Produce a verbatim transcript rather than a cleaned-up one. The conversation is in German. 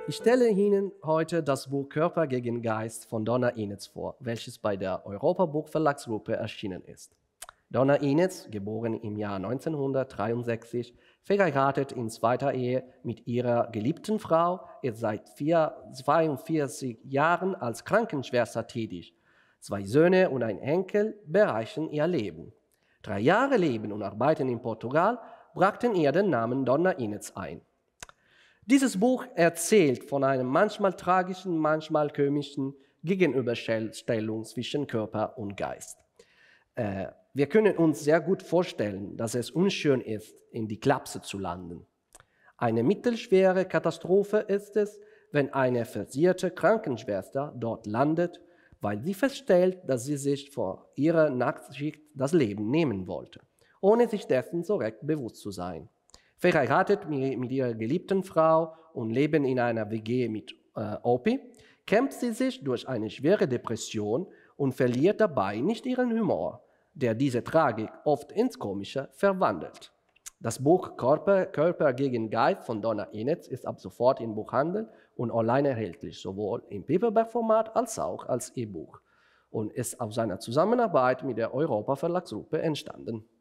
Ich stelle Ihnen heute das Buch Körper gegen Geist von Donna Inez vor, welches bei der Europa Buch Verlagsgruppe erschienen ist. Donna Inez, geboren im Jahr neunzehnhundertdreiundsechzig, verheiratet in zweiter Ehe mit ihrer geliebten Frau, ist seit zweiundvierzig Jahren als Krankenschwester tätig. Zwei Söhne und ein Enkel bereichern ihr Leben. Drei Jahre Leben und Arbeiten in Portugal brachten ihr den Namen Donna Inez ein. Dieses Buch erzählt von einer manchmal tragischen, manchmal komischen Gegenüberstellung zwischen Körper und Geist. Äh, wir können uns sehr gut vorstellen, dass es unschön ist, in die Klapse zu landen. Eine mittelschwere Katastrophe ist es, wenn eine versierte Krankenschwester dort landet, weil sie feststellt, dass sie sich vor ihrer Nachtschicht das Leben nehmen wollte, ohne sich dessen so recht bewusst zu sein. Verheiratet mit ihrer geliebten Frau und leben in einer W G mit äh, Opi, kämpft sie sich durch eine schwere Depression und verliert dabei nicht ihren Humor, der diese Tragik oft ins Komische verwandelt. Das Buch Körper, Körper gegen Geist von Donna Inez ist ab sofort im Buchhandel und online erhältlich, sowohl im Paperback-Format als auch als E-Buch, und ist aus einer Zusammenarbeit mit der Europa Verlagsgruppe entstanden.